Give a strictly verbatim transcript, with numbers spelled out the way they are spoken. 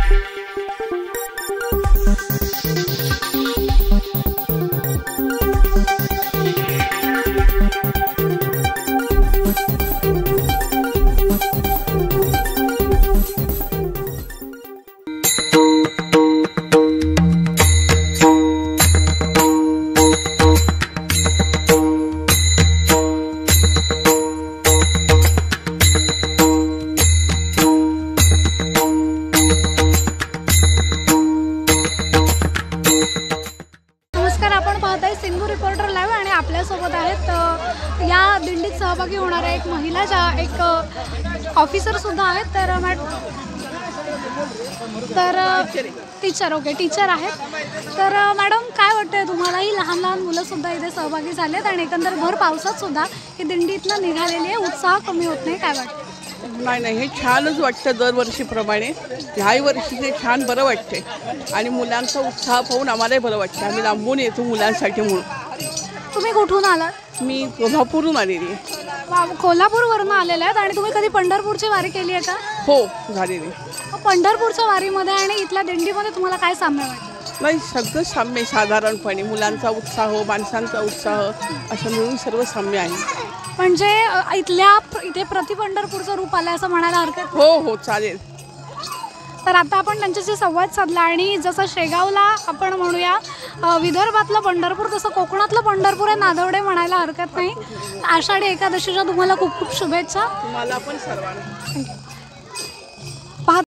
आपल्यासोबत आहेत या दिंडीत सहभागी होणाऱ्या एक महिला ज्या एक ऑफिसर सुद्धा आहेत, तर तर टीचर ओके टीचर आहेत। तर मॅडम काय वाटतंय तुम्हाला, ही लहान लहान मुलं सुद्धा इथे सहभागी झालेत आणि एकंदर भर पावसात सुद्धा ही दिंडीतनं निघालेली आहे, उत्साह कमी होत नाही, काय वाटतं? नाही नाही हे छानच वाटतं दरवर्षीप्रमाणे, ह्याही वर्षी ते छान बरं वाटते आणि मुलांचा उत्साह पाहून आम्हालाही बरं वाटतं। आम्ही लांबून येतो मुलांसाठी म्हणून। तुम्ही कुठून आलात? मी कोल्हापूरहून आलेली आहे। कोल्हापूरवरून आलेले आहेत आणि तुम्ही कधी पंढरपूरची वारी केली आहे का? हो झालेली। पंढरपूरच्या वारीमध्ये आणि इथल्या दिंडीमध्ये तुम्हाला काय साम्य वाटतं? नाही सगळं साम्य साधारणपणे, मुलांचा उत्साह माणसांचा उत्साह असं मिळून सर्व साम्य आहे। म्हणजे इथल्या इथे प्रति पंढरपूरचं रूप आलं असं म्हणायला हरकत? हो हो चालेल। तर आता आपण त्यांच्याशी संवाद साधला आणि जसं शेगावला आपण म्हणूया विदर्भातलं पंढरपूर, तसं कोकणातलं पंढरपूर आहे नादवडे म्हणायला हरकत नाही। आषाढी एकादशीच्या तुम्हाला खूप खूप शुभेच्छा। तुम्हाला पण सर्वांना।